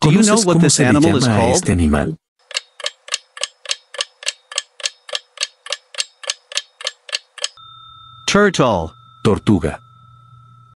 Do you know ¿Conoces what cómo this se le animal is llama a called? este animal? Turtle. Tortuga.